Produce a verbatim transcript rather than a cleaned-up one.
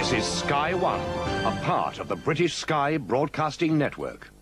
This is Sky One, a part of the British Sky Broadcasting Network.